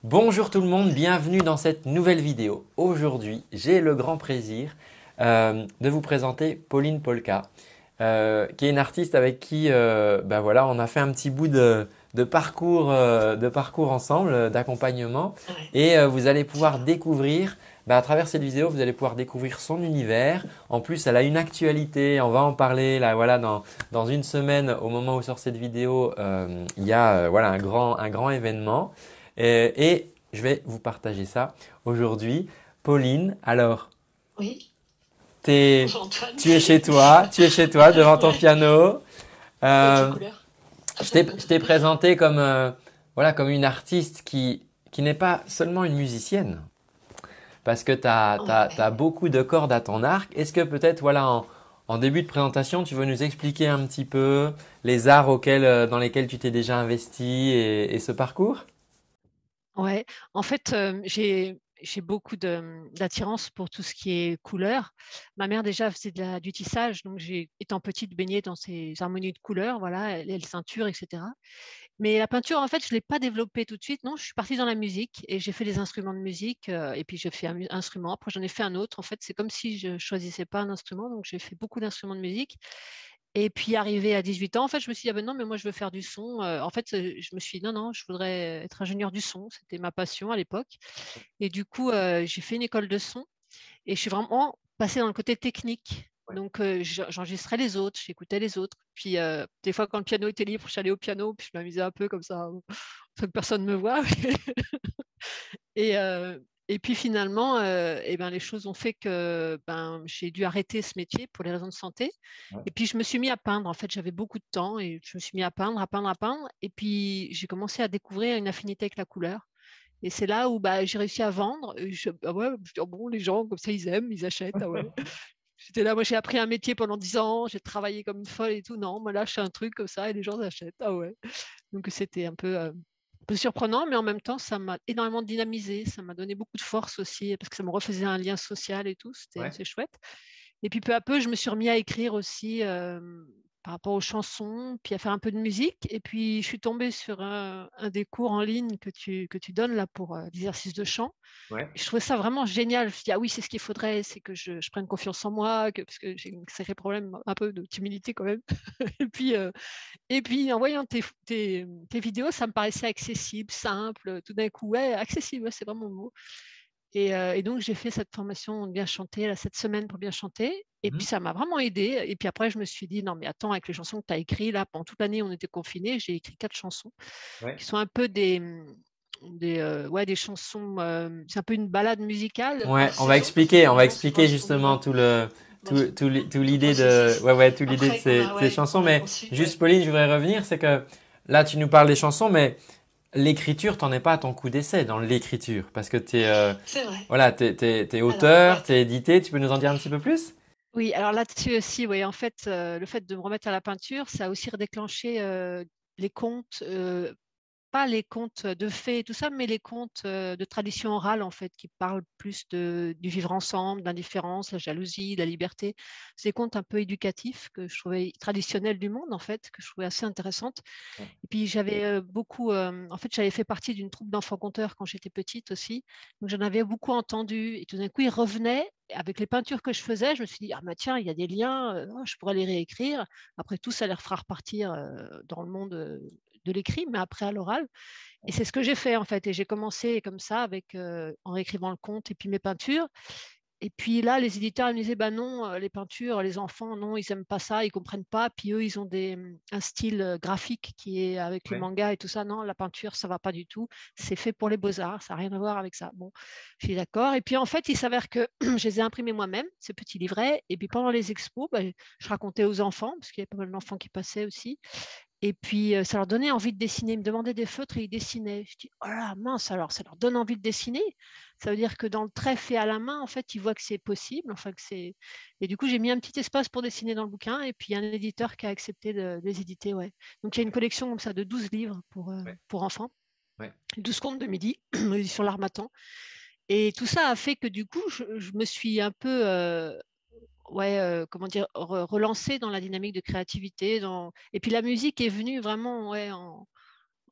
Bonjour tout le monde, bienvenue dans cette nouvelle vidéo. Aujourd'hui, j'ai le grand plaisir de vous présenter Pauline Polka, qui est une artiste avec qui voilà, on a fait un petit bout de parcours ensemble, d'accompagnement. Ouais. Et vous allez pouvoir découvrir, à travers cette vidéo, vous allez pouvoir découvrir son univers. En plus, elle a une actualité, on va en parler là, voilà, dans une semaine, au moment où sort cette vidéo, il y a voilà, un grand événement. Et je vais vous partager ça aujourd'hui. Pauline, alors, Oui, t'es- bonjour Antoine. tu es chez toi devant ton Ouais, piano. avec les Euh, couleurs. je t'ai présenté comme, voilà, comme une artiste qui n'est pas seulement une musicienne, parce que tu as, Ouais. beaucoup de cordes à ton arc. Est-ce que peut-être, voilà, en début de présentation, tu veux nous expliquer un petit peu les arts dans lesquels tu t'es déjà investi et ce parcours? Ouais. En fait, j'ai beaucoup d'attirance pour tout ce qui est couleurs. Ma mère déjà faisait du tissage, donc j'ai, étant petite, baignée dans ces harmonies de couleurs, voilà, les ceintures, etc. Mais la peinture, en fait, je ne l'ai pas développée tout de suite. Non, je suis partie dans la musique et j'ai fait des instruments de musique. Et puis, j'ai fait un instrument. Après, j'en ai fait un autre. En fait, c'est comme si je ne choisissais pas un instrument. Donc, j'ai fait beaucoup d'instruments de musique. Et puis, arrivé à 18 ans, en fait, je me suis dit, ah ben non, mais moi, je veux faire du son. En fait, je me suis dit, non, non, je voudrais être ingénieur du son. C'était ma passion à l'époque. Et du coup, j'ai fait une école de son et je suis vraiment passée dans le côté technique. Donc, j'enregistrais les autres, j'écoutais les autres. Puis, des fois, quand le piano était libre, j'allais au piano, puis je m'amusais un peu comme ça, sans que personne ne me voie. Et, et puis, finalement, eh ben, les choses ont fait que j'ai dû arrêter ce métier pour les raisons de santé. Et puis, je me suis mis à peindre. En fait, j'avais beaucoup de temps et je me suis mis à peindre, à peindre, à peindre. Et puis, j'ai commencé à découvrir une affinité avec la couleur. Et c'est là où j'ai réussi à vendre. Et ah ouais, je dis, oh bon, les gens, comme ça, ils aiment, ils achètent. Ah ouais. J'étais là, moi j'ai appris un métier pendant 10 ans, j'ai travaillé comme une folle et tout. Non, moi là, je fais un truc comme ça et les gens achètent. Ah ouais. Donc c'était un peu surprenant, mais en même temps, ça m'a énormément dynamisé. Ça m'a donné beaucoup de force aussi parce que ça me refaisait un lien social et tout. C'était Ouais. assez chouette. Et puis peu à peu, je me suis remis à écrire aussi par rapport aux chansons, puis à faire un peu de musique. Et puis je suis tombée sur un des cours en ligne que tu donnes là pour l'exercice de chant. Ouais. Et je trouvais ça vraiment génial. Je me suis dit, ah oui, c'est ce qu'il faudrait, c'est que je prenne confiance en moi, parce que j'ai un sacré problème un peu de timidité quand même. Et puis, en voyant tes vidéos, ça me paraissait accessible, simple, tout d'un coup, ouais, accessible, ouais, c'est vraiment le mot. Et donc, j'ai fait cette formation de bien chanter, là, cette semaine pour bien chanter. Et puis, Mhm. ça m'a vraiment aidée. Et puis après, je me suis dit, non, mais attends, avec les chansons que tu as écrites, là, pendant toute l'année, on était confinés, j'ai écrit 4 chansons Ouais. qui sont un peu des chansons, c'est un peu une balade musicale Ouais, par saison, parce que on les va gens sont dans expliquer ce justement monde-là, tout le, dans ce, tout tout le l'idée de, processus. ouais, ouais, tout l'idée de Après qu'on a, ces ouais, chansons. qu'on a Mais conçu, ouais. juste, Pauline, je voudrais revenir, c'est que là, tu nous parles des chansons, mais l'écriture, t'en es pas à ton coup d'essai dans l'écriture, parce que C'est vrai. voilà, t'es Alors, auteur, ouais. t'es édité. Tu peux nous en dire un petit peu plus? Oui, alors là-dessus aussi, oui, en fait, le fait de me remettre à la peinture, ça a aussi redéclenché les contes, pas les contes de fées et tout ça, mais les contes de tradition orale, en fait, qui parlent plus du vivre ensemble, de l'indifférence, la jalousie, la liberté. C'est des contes un peu éducatifs que je trouvais traditionnels du monde, en fait, que je trouvais assez intéressantes. Et puis, j'avais beaucoup, en fait, j'avais fait partie d'une troupe d'enfants conteurs quand j'étais petite aussi. Donc, j'en avais beaucoup entendu. Et tout d'un coup, ils revenaient. Avec les peintures que je faisais, je me suis dit, ah bah tiens, il y a des liens, je pourrais les réécrire. Après tout, ça les fera repartir dans le monde de l'écrit, mais après à l'oral. Et c'est ce que j'ai fait en fait. Et j'ai commencé comme ça avec en réécrivant le conte et puis mes peintures. Et puis là, les éditeurs ils me disaient, bah non, les peintures, les enfants, non, ils n'aiment pas ça, ils ne comprennent pas. Puis eux, ils ont un style graphique qui est avec les Ouais. mangas et tout ça. Non, la peinture, ça ne va pas du tout. C'est fait pour les beaux-arts, ça n'a rien à voir avec ça. Bon, je suis d'accord. Et puis en fait, il s'avère que je les ai imprimés moi-même, ces petits livrets. Et puis pendant les expos, bah, je racontais aux enfants, parce qu'il y avait pas mal d'enfants qui passaient aussi. Et puis, ça leur donnait envie de dessiner. Ils me demandaient des feutres et ils dessinaient. Je dis, oh là, mince, alors ça leur donne envie de dessiner. Ça veut dire que dans le trait fait à la main, en fait, ils voient que c'est possible. Enfin, que c'est... Et du coup, j'ai mis un petit espace pour dessiner dans le bouquin. Et puis, il y a un éditeur qui a accepté de les éditer. Ouais. Donc, il y a une collection comme ça de 12 livres Ouais. pour enfants, Ouais. 12 contes de midi, aux éditions L'Harmattan. Et tout ça a fait que du coup, je me suis un peu ouais, comment dire, relancée dans la dynamique de créativité. Et puis la musique est venue vraiment ouais,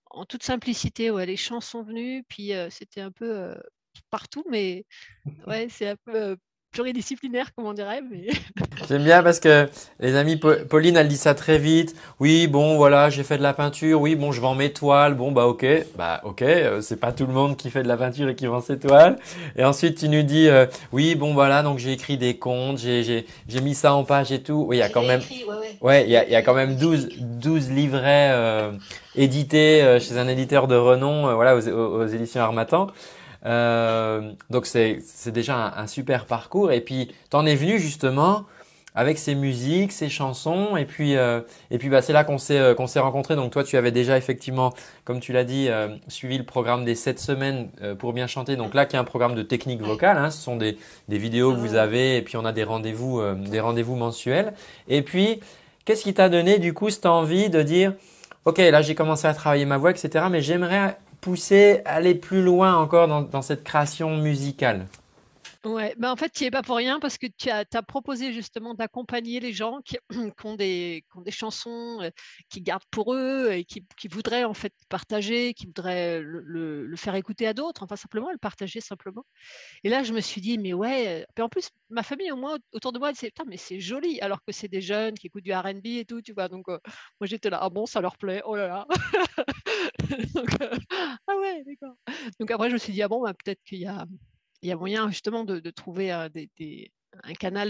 en toute simplicité. Ouais, les chants sont venus, puis c'était un peu partout, mais ouais, c'est un peu pluridisciplinaire, comme on dirait. Mais J'aime bien parce que les amis, Pauline, elle dit ça très vite. Oui, bon, voilà, j'ai fait de la peinture. Oui, bon, je vends mes toiles. Bon, bah ok, c'est pas tout le monde qui fait de la peinture et qui vend ses toiles. Et ensuite, tu nous dis, oui, bon, voilà, donc j'ai écrit des contes, j'ai mis ça en page et tout. Oui, il y a quand même, écrit, ouais. ouais, il y a quand même 12 livrets édités chez un éditeur de renom, voilà, aux éditions Harmattan. Donc c'est déjà un super parcours. Et puis t'en es venu justement avec ces musiques, ces chansons. Et puis bah c'est là qu'on s'est rencontrés. Donc toi tu avais déjà effectivement, comme tu l'as dit, suivi le programme des 7 semaines pour bien chanter. Donc là qui est un programme de technique vocale. Hein, ce sont des vidéos que vous avez. Et puis on a des rendez-vous mensuels. Et puis qu'est-ce qui t'a donné du coup cette envie de dire ok, là j'ai commencé à travailler ma voix, etc. Mais j'aimerais pousser, aller plus loin encore dans cette création musicale. Ouais, ben en fait, tu n'y es pas pour rien parce que tu as proposé justement d'accompagner les gens qui, qui ont des chansons qui gardent pour eux et qui voudraient en fait partager, qui voudraient le faire écouter à d'autres, enfin simplement le partager simplement. Et là, je me suis dit, mais ouais, puis en plus, ma famille au moins autour de moi, elle disait, putain, mais c'est joli, alors que c'est des jeunes qui écoutent du R&B et tout, tu vois. Donc, moi, j'étais là, ah bon, ça leur plaît, oh là là. Donc, ah ouais, d'accord. Donc après, je me suis dit, ah bon, bah, peut-être il y a moyen justement de trouver un canal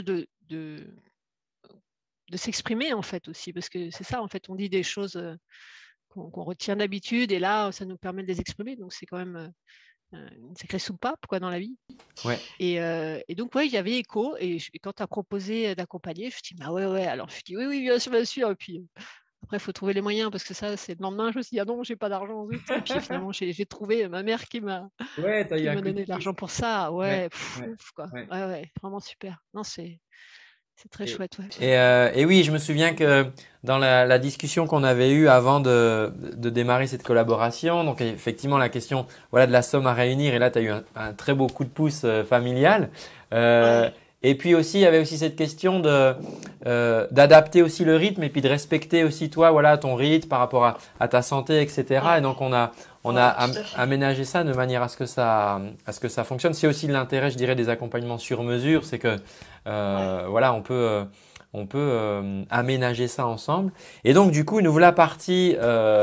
de s'exprimer en fait aussi, parce que c'est ça, en fait, on dit des choses qu'on retient d'habitude, et là, ça nous permet de les exprimer, donc c'est quand même une sacrée soupape quoi, dans la vie. Ouais. Et donc, ouais, il y avait écho, et quand tu as proposé d'accompagner, je me suis dit, bah ouais, ouais, alors je dis, oui, oui, bien sûr, bien sûr, et puis après, il faut trouver les moyens, parce que ça, c'est le lendemain, je me suis dit, ah non, j'ai pas d'argent, zut. Et puis finalement, j'ai trouvé ma mère Ouais, t'as eu qui un m'a coup de donné de pouce. l'argent pour ça. Ouais, Ouais, ouais, ouf, quoi. ouais. Ouais, ouais, vraiment super. Non, c'est très Et, chouette, ouais. et oui, je me souviens que dans la discussion qu'on avait eue avant de démarrer cette collaboration, donc effectivement la question voilà, de la somme à réunir, et là tu as eu un très beau coup de pouce familial. Euh, Ouais, et puis aussi, il y avait aussi cette question d'adapter aussi le rythme et puis de respecter aussi toi, voilà, ton rythme par rapport à ta santé, etc. ouais, Et donc on a ouais, tout à fait. aménagé ça de manière à ce que ça fonctionne. C'est aussi l'intérêt, je dirais, des accompagnements sur mesure, c'est que Ouais. voilà, on peut aménager ça ensemble. Et donc du coup, nous voilà partis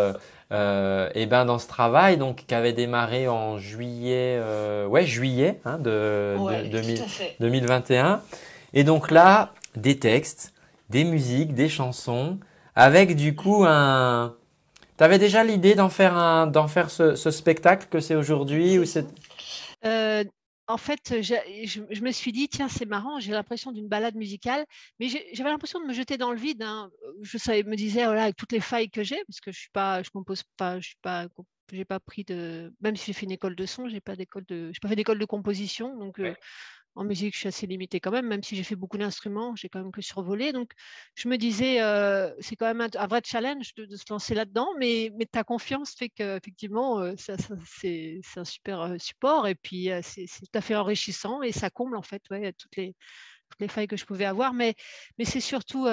et ben dans ce travail donc qui avait démarré en juillet, ouais juillet hein, de Ouais, tout à fait. 2021. Et donc là, des textes, des musiques, des chansons, avec du coup un. T'avais déjà l'idée d'en faire ce spectacle que c'est aujourd'hui ou c'est. Euh, En fait, je me suis dit, tiens, c'est marrant, j'ai l'impression d'une balade musicale, mais j'avais l'impression de me jeter dans le vide, hein. Me disais, voilà, avec toutes les failles que j'ai, parce que je compose pas, j'ai pas pris de, même si j'ai fait une école de son, j'ai pas fait d'école de composition, donc en musique, je suis assez limitée quand même si j'ai fait beaucoup d'instruments, j'ai quand même que survolé. Donc, je me disais, c'est quand même un vrai challenge de se lancer là-dedans, mais ta confiance fait qu'effectivement, c'est un super support, et puis c'est tout à fait enrichissant, et ça comble en fait, ouais, toutes les failles que je pouvais avoir. Mais c'est surtout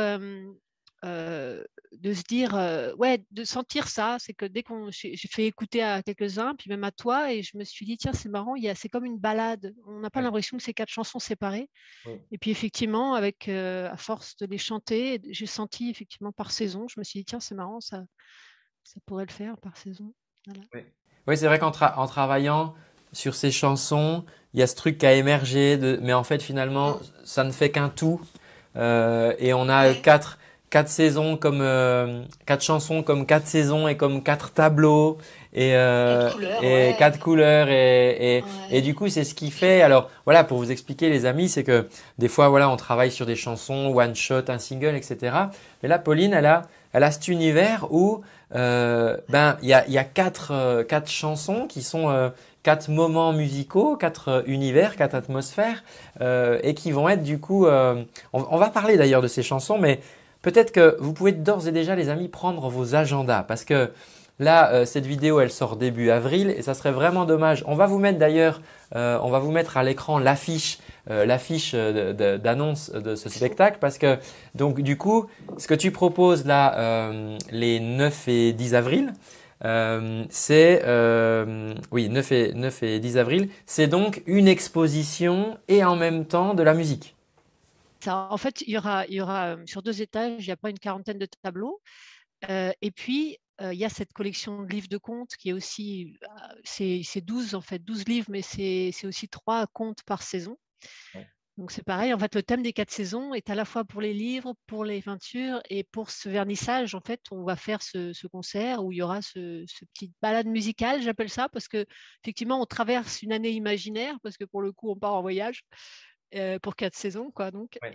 de se dire, ouais, de sentir ça. C'est que j'ai fait écouter à quelques-uns, puis même à toi, et je me suis dit, tiens, c'est marrant, c'est comme une balade. On n'a pas Ouais. l'impression que c'est quatre chansons séparées. Oui. Et puis effectivement, à force de les chanter, j'ai senti effectivement par saison. Je me suis dit, tiens, c'est marrant, ça pourrait le faire par saison. Voilà. Oui, oui, c'est vrai en travaillant sur ces chansons, il y a ce truc qui a émergé, mais en fait finalement, Mm. ça ne fait qu'un tout. Et on a Ouais. quatre saisons comme quatre chansons comme quatre saisons et comme quatre tableaux Quatre couleurs, et ouais. quatre couleurs et Ouais. du coup c'est ce qui fait. Alors voilà pour vous expliquer les amis, c'est que des fois voilà on travaille sur des chansons one shot, un single, etc. Mais là Pauline elle a cet univers où ben il y a quatre chansons qui sont quatre moments musicaux, quatre univers, quatre atmosphères et qui vont être du coup on va parler d'ailleurs de ces chansons, mais peut-être que vous pouvez d'ores et déjà, les amis, prendre vos agendas parce que là, cette vidéo, elle sort début avril et ça serait vraiment dommage. On va vous mettre d'ailleurs, on va vous mettre à l'écran l'affiche d'annonce de ce spectacle parce que donc du coup, ce que tu proposes là, les 9 et 10 avril, c'est oui 9 et 10 avril. C'est donc une exposition et en même temps de la musique. En fait, il y aura sur 2 étages, il y a pas une quarantaine de tableaux. Et puis, il y a cette collection de livres de contes qui est aussi, c'est 12 en fait, 12 livres, mais c'est aussi 3 contes par saison. Ouais. Donc c'est pareil, en fait, le thème des 4 saisons est à la fois pour les livres, pour les peintures et pour ce vernissage. En fait, on va faire ce concert où il y aura ce petite balade musicale, j'appelle ça, parce que effectivement, on traverse une année imaginaire, parce que pour le coup, on part en voyage pour 4 saisons, quoi, donc, Ouais.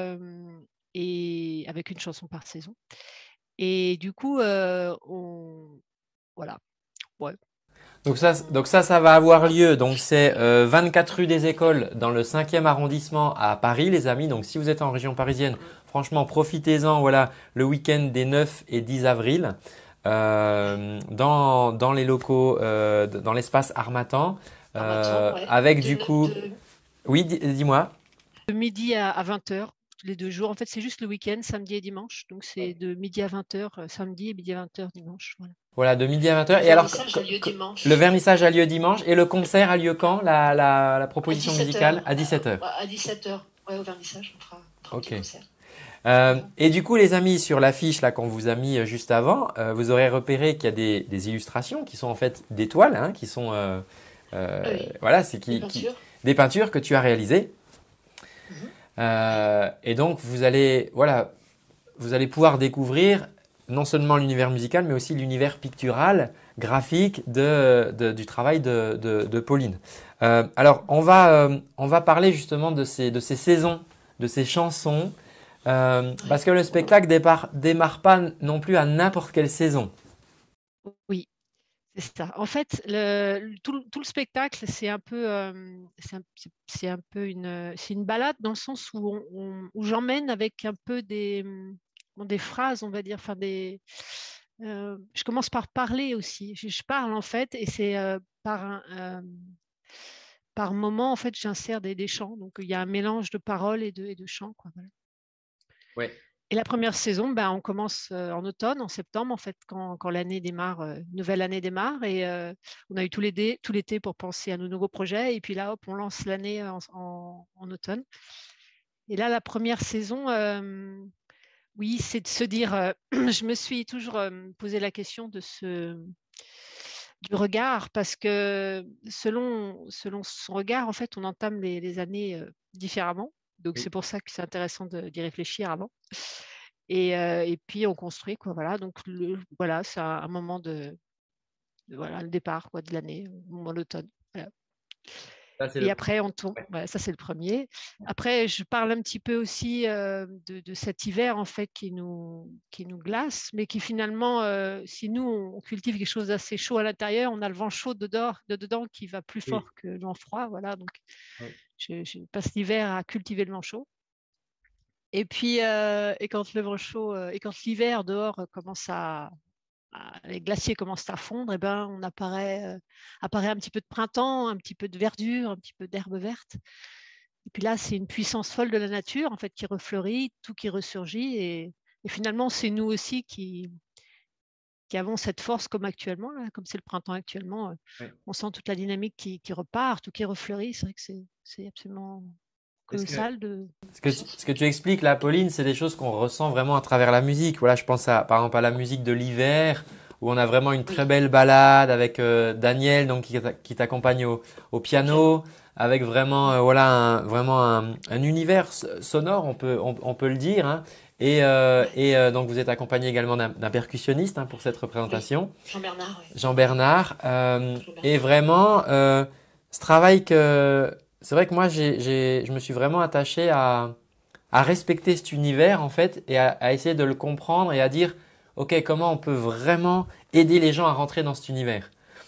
et avec une chanson par saison. Et du coup, voilà. Ouais. Donc ça va avoir lieu. Donc c'est 24 rue des Écoles dans le 5e arrondissement à Paris, les amis. Donc si vous êtes en région parisienne, franchement, profitez-en. Voilà, le week-end des 9 et 10 avril dans les locaux, dans l'espace Harmattan, Ouais. avec du coup. Oui, dis-moi. De midi à 20h, tous les 2 jours. En fait, c'est juste le week-end, samedi et dimanche. Donc, c'est de midi à 20h samedi et midi à 20h dimanche. Voilà. Voilà, de midi à 20h. Le Et alors, vernissage a lieu dimanche. le vernissage a lieu dimanche et le concert a lieu quand? La À proposition 17h. musicale à 17h. À 17h. Ouais, au vernissage, on fera un petit Ok. concert. Et du coup, les amis, sur l'affiche là qu'on vous a mis juste avant, vous aurez repéré qu'il y a des illustrations qui sont en fait des toiles, hein, qui sont Oui. voilà, c'est Des peintures. des peintures que tu as réalisées. Et donc vous allez pouvoir découvrir non seulement l'univers musical, mais aussi l'univers pictural, graphique du travail de Pauline. Alors on va parler justement de ces saisons, de ces chansons. Parce que le spectacle démarre pas non plus à n'importe quelle saison. Oui, c'est ça. En fait, tout le spectacle, c'est un peu, c'est un peu c'est une balade dans le sens où, où j'emmène avec un peu des phrases, on va dire, enfin je commence par parler aussi. Je parle en fait, et c'est par moment, en fait, j'insère des chants. Donc, il y a un mélange de paroles et de chants, quoi, voilà. Ouais. Et la première saison, ben, on commence en automne, en septembre, en fait, quand l'année démarre, nouvelle année démarre. Et on a eu tout l'été pour penser à nos nouveaux projets. Et puis là, hop, on lance l'année en automne. Et là, la première saison, oui, c'est de se dire, je me suis toujours posé la question du regard, parce que selon son regard, en fait, on entame les années différemment. Donc, Oui. c'est pour ça que c'est intéressant d'y réfléchir avant. Et puis, on construit, quoi. Voilà. Donc, voilà, c'est un moment voilà, le départ, quoi, de l'année, au moment de l'automne. Voilà. Ça, c'est Et le après, on tourne. ouais. Ouais, ça, c'est le premier. Après, je parle un petit peu aussi de cet hiver, en fait, qui nous glace, mais qui finalement, si nous, on cultive quelque chose d'assez chaud à l'intérieur, on a le vent chaud de dedans qui va plus Oui. fort que le vent froid. Voilà. Donc, Oui. je passe l'hiver à cultiver le vent chaud. Et puis, et quand le vent chaud, et quand l'hiver dehors commence les glaciers commencent à fondre, et ben, on apparaît un petit peu de printemps, un petit peu de verdure, un petit peu d'herbe verte. Et puis là, c'est une puissance folle de la nature, en fait, qui refleurit, tout qui ressurgit. Et finalement, c'est nous aussi qui avons cette force comme actuellement, là, comme c'est le printemps actuellement. Ouais. On sent toute la dynamique qui repart, tout qui refleurit. C'est vrai que c'est absolument Est-ce que, colossal de ce que tu expliques là, Pauline, c'est des choses qu'on ressent vraiment à travers la musique. Voilà, je pense par exemple à la musique de l'hiver, où on a vraiment une très Oui. belle balade avec Daniel, donc qui t'accompagne au piano, avec vraiment voilà un univers sonore, on peut le dire. Hein. Donc vous êtes accompagné également d'un percussionniste, hein, pour cette représentation, Jean-Bernard, oui. Jean-Bernard. Et vraiment ce travail c'est vrai que moi je me suis vraiment attaché à respecter cet univers en fait et à essayer de le comprendre et à dire ok, comment on peut vraiment aider les gens à rentrer dans cet univers.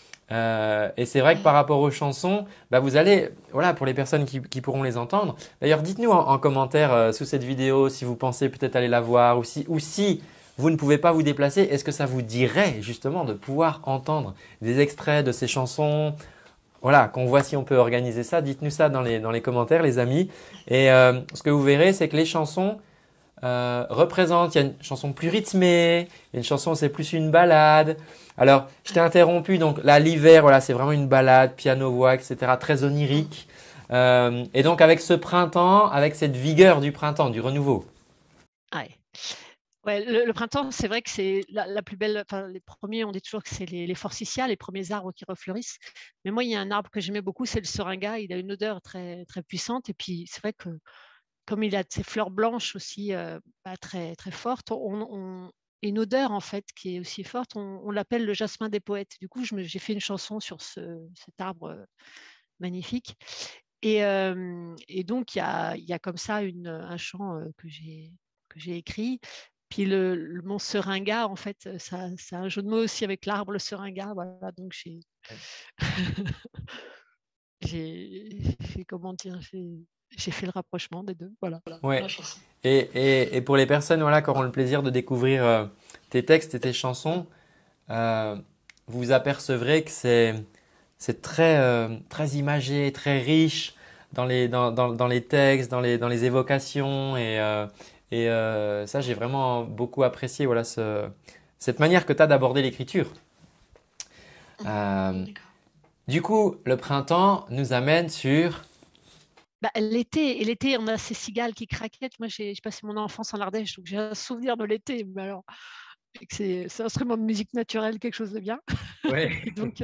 Et c'est vrai que par rapport aux chansons, bah vous allez, voilà, pour les personnes qui pourront les entendre. D'ailleurs, dites-nous en commentaire sous cette vidéo si vous pensez peut-être aller la voir, ou si vous ne pouvez pas vous déplacer, est-ce que ça vous dirait justement de pouvoir entendre des extraits de ces chansons? Voilà, qu'on voit si on peut organiser ça. Dites-nous ça dans les commentaires, les amis. Et ce que vous verrez, c'est que les chansons, représente. Il y a une chanson plus rythmée, il y a une chanson c'est plus une balade. Alors, je t'ai interrompu. Donc là, l'hiver, voilà, c'est vraiment une balade, piano-voix, etc. Très onirique. Et donc avec ce printemps, avec cette vigueur du printemps, du renouveau. Ouais. Ouais, le printemps, c'est vrai que c'est la plus belle. Enfin, les premiers, on dit toujours que c'est les forsythias, les premiers arbres qui refleurissent. Mais moi, il y a un arbre que j'aimais beaucoup, c'est le seringa. Il a une odeur très, très puissante. Et puis, c'est vrai que comme il a ses fleurs blanches aussi très, très fortes, une odeur en fait qui est aussi forte. On l'appelle le jasmin des poètes. Du coup, j'ai fait une chanson sur cet arbre magnifique. Et donc, il y a comme ça un chant que j'ai écrit. Puis mon seringa, en fait, ça a un jeu de mots aussi avec l'arbre, le seringa. Voilà, donc comment dire, j'ai fait le rapprochement des deux. Voilà, Ouais. la chanson. Et pour les personnes voilà, qui auront le plaisir de découvrir tes textes et tes chansons, euh, vous apercevrez que c'est très, très imagé, très riche dans les textes, dans les évocations. Ça, j'ai vraiment beaucoup apprécié voilà, cette manière que tu as d'aborder l'écriture. Euh, D'accord. du coup, le printemps nous amène sur… Bah, l'été, on a ces cigales qui craquettent. Moi, j'ai passé mon enfance en Ardèche, donc j'ai un souvenir de l'été. Mais alors, c'est un instrument de musique naturelle, quelque chose de bien. Et Ouais. donc,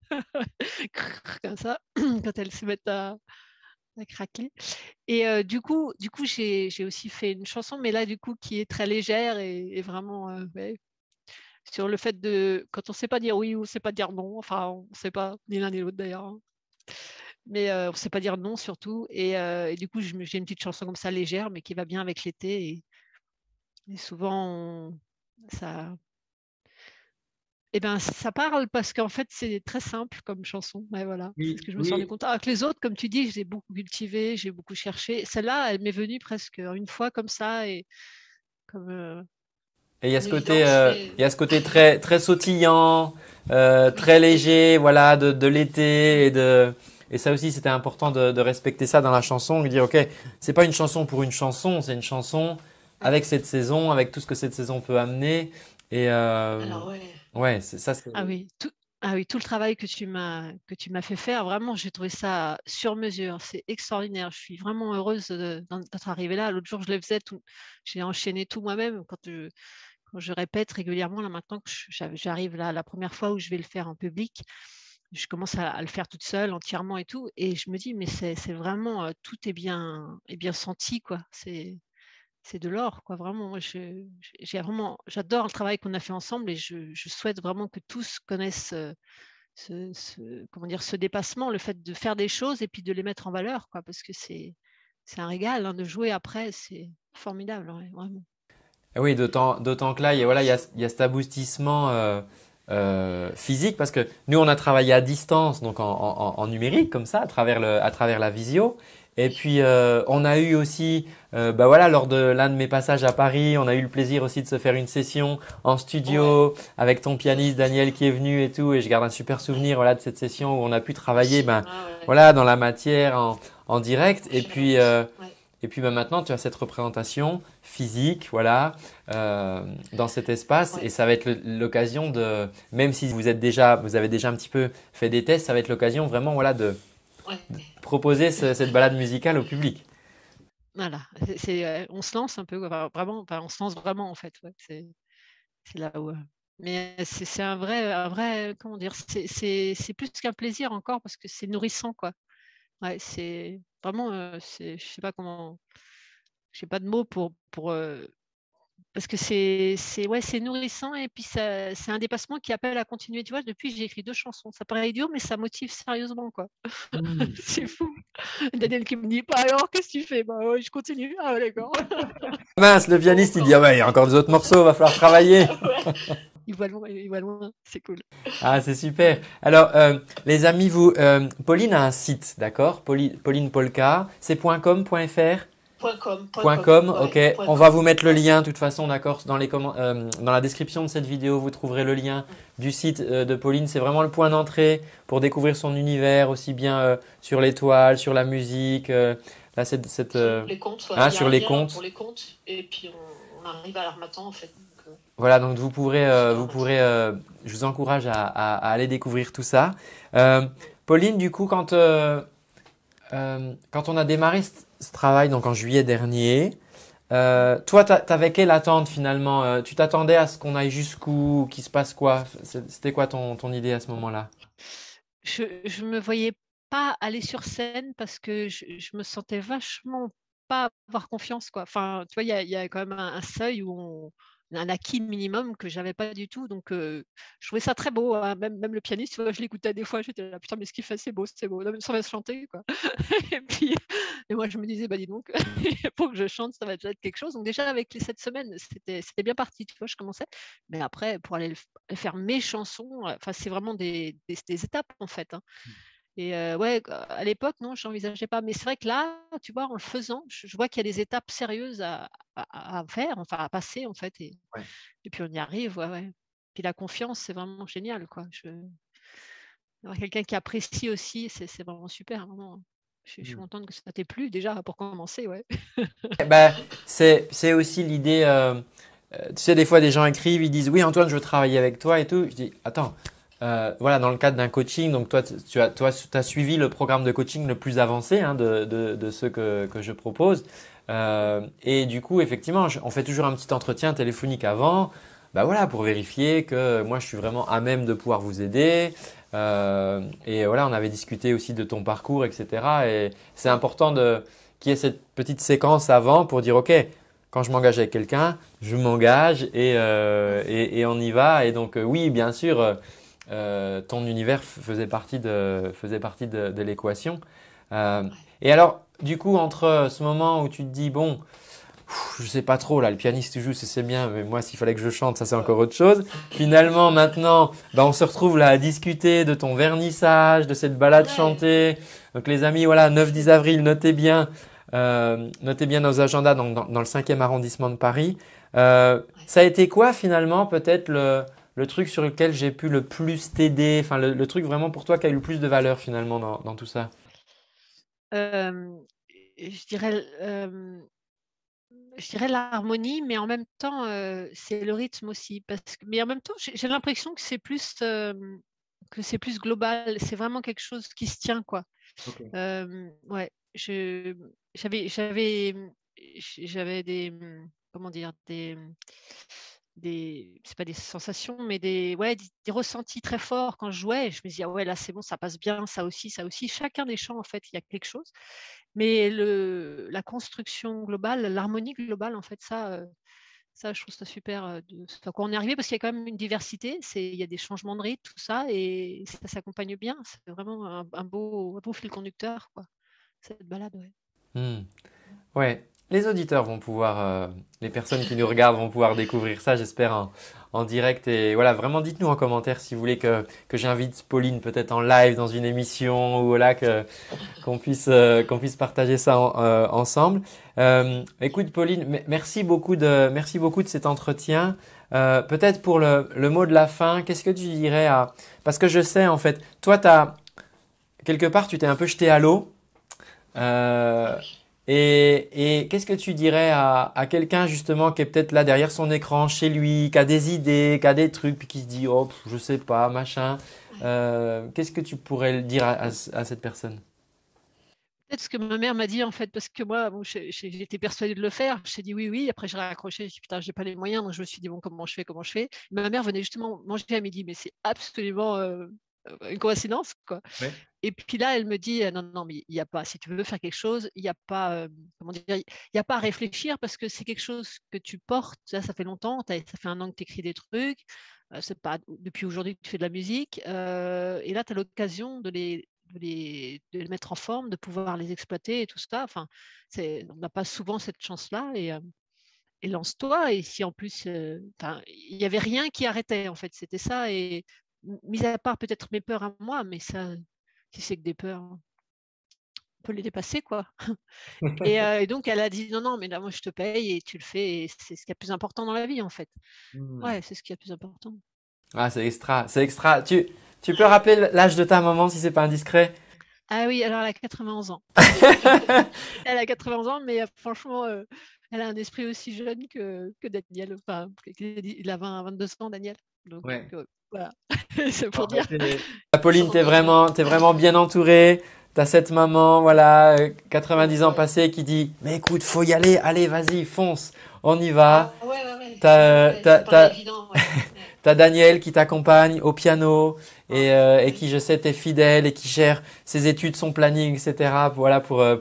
comme ça, quand elles se mettent à craquer. Et du coup j'ai aussi fait une chanson, mais là, du coup, qui est très légère et vraiment ouais, sur le fait de quand on ne sait pas dire oui ou on ne sait pas dire non. Enfin, on ne sait pas, ni l'un ni l'autre d'ailleurs. Hein. Mais on ne sait pas dire non surtout. Et du coup, j'ai une petite chanson comme ça légère, mais qui va bien avec l'été. Et souvent, ça, eh ben, ça parle parce qu'en fait, c'est très simple comme chanson. Ouais, voilà, c'est ce Oui, que je me suis rendu oui. compte. Alors que les autres, comme tu dis, j'ai beaucoup cultivé, j'ai beaucoup cherché. Celle-là, elle m'est venue presque une fois comme ça et comme Et il y a une ce côté, évidence. il y a ce côté très, très sautillant, très léger, voilà, de l'été et ça aussi c'était important de respecter ça dans la chanson, de dire ok, c'est pas une chanson pour une chanson, c'est une chanson avec cette saison, avec tout ce que cette saison peut amener et Alors ouais. ouais, ça c'est Ah oui, tout le travail que tu m'as fait faire, vraiment, j'ai trouvé ça sur mesure. C'est extraordinaire. Je suis vraiment heureuse d'être arrivée là. L'autre jour, je le faisais tout, j'ai enchaîné tout moi-même quand je répète régulièrement. Là, maintenant que j'arrive là, la première fois où je vais le faire en public, je commence à le faire toute seule, entièrement et tout. Et je me dis, mais c'est vraiment, tout est bien senti, quoi. C'est de l'or, quoi. Vraiment, moi, j'adore le travail qu'on a fait ensemble et je souhaite vraiment que tous connaissent comment dire, ce dépassement, le fait de faire des choses et puis de les mettre en valeur, quoi, parce que c'est un régal hein, de jouer après, c'est formidable, ouais, vraiment. ah oui, d'autant que là, voilà, il y a cet aboutissement physique parce que nous, on a travaillé à distance, donc en numérique, comme ça, à travers la visio. Et puis, on a eu aussi, bah voilà, lors de l'un de mes passages à Paris, on a eu le plaisir aussi de se faire une session en Ouais. studio avec ton pianiste Daniel qui est venu et tout. Et je garde un super souvenir, voilà, de cette session où on a pu travailler, ben, Ah ouais, voilà, dans la matière en direct. enchaînement. Ouais. Et puis bah, maintenant, tu as cette représentation physique, voilà, dans cet espace. Et Ouais. ça va être l'occasion de, même si vous avez déjà un petit peu fait des tests, ça va être l'occasion vraiment, voilà, Ouais. de proposer cette balade musicale au public. Voilà, on se lance un peu, quoi. Enfin, vraiment, enfin, on se lance vraiment en fait. Ouais. C'est là où. Mais c'est un vrai, comment dire, c'est plus qu'un plaisir encore parce que c'est nourrissant, quoi. Ouais, c'est vraiment, je sais pas comment, j'ai pas de mots pour parce que ouais, c'est nourrissant et puis c'est un dépassement qui appelle à continuer. Tu vois, depuis, j'ai écrit 2 chansons. Ça paraît idiot, mais ça motive sérieusement, quoi. Hmm. C'est fou. Daniel qui me dit: «Bah alors, qu'est-ce que tu fais?» «Bah ouais, je continue». «Ah ouais, d'accord». Mince, le pianiste, il dit, ah ouais, il y a encore des autres morceaux, va falloir travailler. Ouais. Il voit loin, c'est cool. Ah, c'est super. Alors, les amis, Pauline a un site, d'accord? Pauline Polka, c'est .com.fr? Point com, .com, ok. ouais, On va .com. vous mettre le Ouais. lien, de toute façon, d'accord. Dans la description de cette vidéo, vous trouverez le lien du site de Pauline. C'est vraiment le point d'entrée pour découvrir son univers, aussi bien sur l'étoile, sur la musique, Là, Sur les comptes, ouais. hein, Il y a sur un les lien pour comptes. les comptes et puis on arrive à l'harmattan en fait. Donc, Voilà, donc sur vous l'harmattan. pourrez, je vous encourage à aller découvrir tout ça. Euh, Pauline, du coup, quand on a démarré ce travail, donc en juillet dernier, toi, t'avais quelle attente finalement? Tu t'attendais à ce qu'on aille jusqu'où, qu'il se passe quoi? C'était quoi ton idée à ce moment-là? Je me voyais pas aller sur scène parce que je me sentais vachement pas avoir confiance, quoi. Enfin, tu vois, il y a quand même un seuil où un acquis minimum que j'avais pas du tout. Donc, je trouvais ça très beau, hein. Même le pianiste, tu vois, je l'écoutais des fois, j'étais là, putain, mais ce qu'il fait, c'est beau, c'est beau. Non, mais sans même chanter, quoi. Et puis, et moi, je me disais, bah dis donc, il faut que je chante, ça va déjà être quelque chose. Donc, déjà, avec les 7 semaines, c'était bien parti, tu vois, je commençais. Mais après, pour aller faire mes chansons, enfin, c'est vraiment des étapes, en fait, hein. Et ouais, à l'époque, non, je n'envisageais pas. Mais c'est vrai que là, tu vois, en le faisant, je vois qu'il y a des étapes sérieuses à faire, enfin à passer, en fait. Et puis on y arrive, ouais, ouais. Puis la confiance, c'est vraiment génial, quoi. Avoir quelqu'un qui apprécie aussi, c'est vraiment super, vraiment. Je suis contente que ça t'ait plu, déjà, pour commencer, ouais. Ben, c'est aussi l'idée. Tu sais, des fois, des gens écrivent, ils disent, oui, Antoine, je veux travailler avec toi et tout. Je dis, attends, voilà, dans le cadre d'un coaching, donc toi, tu as suivi le programme de coaching le plus avancé hein, de ceux que je propose. Et du coup, effectivement, on fait toujours un petit entretien téléphonique avant, bah voilà, pour vérifier que moi, je suis vraiment à même de pouvoir vous aider. Et voilà, on avait discuté aussi de ton parcours, etc. Et c'est important qu'il y ait cette petite séquence avant pour dire, OK, quand je m'engage avec quelqu'un, je m'engage et on y va. Et donc, oui, bien sûr, ton univers faisait partie de l'équation. Euh, et alors, du coup, entre ce moment où tu te dis, bon, je sais pas trop, là, le pianiste tu joues, c'est bien, mais moi, s'il fallait que je chante, ça c'est encore autre chose. Finalement, maintenant, bah, on se retrouve là à discuter de ton vernissage, de cette balade Ouais, chantée. Donc, les amis, voilà, 9-10 avril, notez bien nos agendas dans le 5e arrondissement de Paris. ouais. Ça a été quoi finalement, peut-être le truc sur lequel j'ai pu le plus t'aider, enfin, le truc vraiment pour toi qui a eu le plus de valeur finalement dans tout ça? Euh, je dirais, je dirais l'harmonie, mais en même temps, c'est le rythme aussi. Mais en même temps, j'ai l'impression que c'est plus global. C'est vraiment quelque chose qui se tient, quoi. Ouais, j'avais, j'avais comment dire, c'est pas des sensations, mais ouais, des ressentis très forts quand je jouais. Je me disais, ah ouais, là, c'est bon, ça passe bien, ça aussi, ça aussi. Chacun des chants, en fait, il y a quelque chose. Mais la construction globale, l'harmonie globale, en fait, ça, je trouve ça super à quoi on est arrivé parce qu'il y a quand même une diversité. Il y a des changements de rythme, tout ça, et ça s'accompagne bien. C'est vraiment un beau fil conducteur, quoi, cette balade. Ouais. Hmm. Ouais, les auditeurs vont pouvoir, les personnes qui nous regardent vont pouvoir découvrir ça, j'espère, en direct. Et voilà, vraiment, dites-nous en commentaire si vous voulez que j'invite Pauline peut-être en live dans une émission ou voilà, qu'on puisse partager ça ensemble. Écoute, Pauline, merci beaucoup de cet entretien. Peut-être pour le mot de la fin, qu'est-ce que tu dirais parce que je sais, en fait, toi, quelque part, tu t'es un peu jeté à l'eau. Ah Euh, oui. et qu'est-ce que tu dirais à quelqu'un justement qui est peut-être là derrière son écran chez lui, qui a des idées, qui a des trucs, puis qui se dit oh je sais pas machin. Qu'est-ce que tu pourrais le dire à cette personne? Peut-être ce que ma mère m'a dit, en fait, parce que moi, bon, j'étais persuadée de le faire. J'ai dit oui, oui. Après, j'ai raccroché. J'ai dit putain, j'ai pas les moyens. Donc, je me suis dit bon, comment je fais, comment je fais. Ma mère venait justement manger à midi, mais c'est absolument une coïncidence, quoi. Ouais. Et puis là, elle me dit non, non, mais il n'y a pas. Si tu veux faire quelque chose, il n'y a pas, comment dire, il y a pas à réfléchir parce que c'est quelque chose que tu portes. Ça fait longtemps. Ça fait un an que tu écris des trucs. C'est pas depuis aujourd'hui que tu fais de la musique. Et là, tu as l'occasion de les mettre en forme, de pouvoir les exploiter et tout ça. Enfin, on n'a pas souvent cette chance-là. Et lance-toi. Et si en plus, il n'y avait rien qui arrêtait, en fait, c'était ça. Et mis à part peut-être mes peurs à moi, mais ça, si c'est que des peurs, on peut les dépasser, quoi. Et donc, elle a dit non, non, mais là, moi, je te paye et tu le fais. Et c'est ce qui est le plus important dans la vie, en fait. Hmm. Ouais, c'est ce qui est le plus important. Ah, c'est extra, c'est extra. Tu peux rappeler l'âge de ta maman si c'est pas indiscret? Ah oui, alors elle a 91 ans. Elle a 91 ans, mais franchement, elle a un esprit aussi jeune que Daniel. Enfin, il a 22 ans, Daniel. Donc Ouais. voilà, c'est Bon, pour dire. Pauline, t'es vraiment bien entourée. T'as cette maman, voilà, 90 ans passés qui dit, mais écoute, faut y aller, allez, vas-y, fonce, on y va. Ah ouais, ouais, ouais. T'as, Ouais, t'as, ça paraît t'as, évident, ouais. Ouais. t'as Daniel qui t'accompagne au piano et Ouais. qui, je sais, t'est fidèle et qui gère ses études, son planning, etc. Voilà,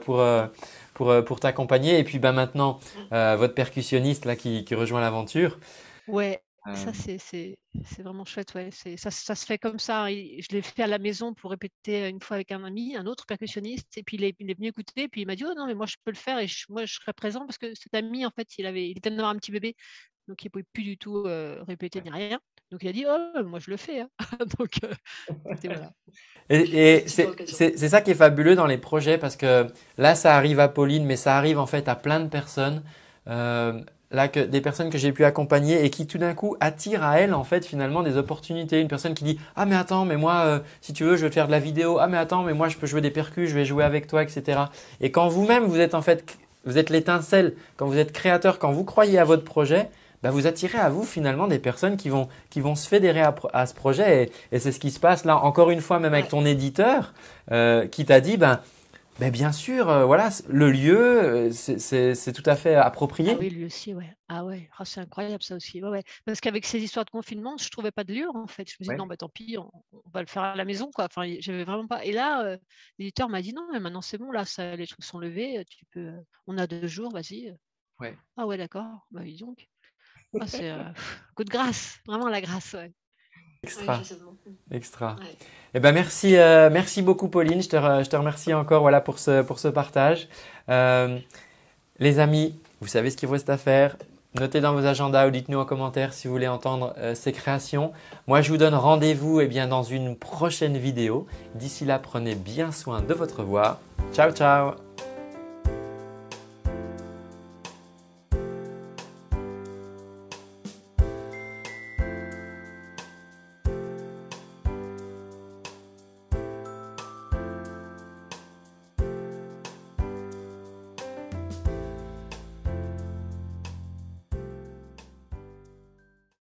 pour t'accompagner. Et puis, ben, maintenant, votre percussionniste, là, qui rejoint l'aventure. Ouais, Euh, ça c'est vraiment chouette, ouais. Ça se fait comme ça. Je l'ai fait à la maison pour répéter une fois avec un ami, un autre percussionniste, et puis il est venu écouter, puis il m'a dit: «Oh non, mais moi je peux le faire et moi je serai présent» parce que cet ami en fait, il était d'avoir un petit bébé, donc il pouvait plus du tout, répéter ni rien. Donc il a dit: «Oh, moi je le fais, hein». Donc c'était voilà. Et Super occasion. c'est ça qui est fabuleux dans les projets parce que là, ça arrive à Pauline, mais ça arrive en fait à plein de personnes. Là, des personnes que j'ai pu accompagner et qui tout d'un coup attirent à elles en fait finalement des opportunités. Une personne qui dit ah mais attends mais moi si tu veux je veux te faire de la vidéo. Ah mais attends mais moi je peux jouer des percus, je vais jouer avec toi etc. Et quand vous-même vous êtes en fait vous êtes l'étincelle, quand vous êtes créateur, quand vous croyez à votre projet, bah, vous attirez à vous finalement des personnes qui vont se fédérer à ce projet et c'est ce qui se passe là encore une fois même avec Ouais. ton éditeur qui t'a dit ben bien sûr voilà le lieu c'est tout à fait Ah approprié. oui, lui aussi, ouais. Ah ouais, ah, c'est incroyable ça aussi. Ouais, ouais. Parce qu'avec ces histoires de confinement, je trouvais pas de lieu en fait. Je me dis: «Non, Ouais. bah, tant pis, on va le faire à la maison, quoi». Enfin, j'avais vraiment pas et là, l'éditeur m'a dit: «Non, mais maintenant c'est bon, là, ça les trucs sont levés, tu peux, on a 2 jours, vas-y». Ouais. Ah ouais, d'accord, bah, dis donc. Ah c'est, coup de grâce, vraiment la grâce, ouais. Ouais, Extra, je sais beaucoup. extra. Ouais. Eh ben merci, merci beaucoup Pauline. Je te remercie encore voilà pour ce partage. Euh, les amis, vous savez ce qu'il vous reste à faire. Notez dans vos agendas ou dites-nous en commentaire si vous voulez entendre ces créations. Moi, je vous donne rendez-vous eh bien, dans une prochaine vidéo. D'ici là, prenez bien soin de votre voix. Ciao, ciao!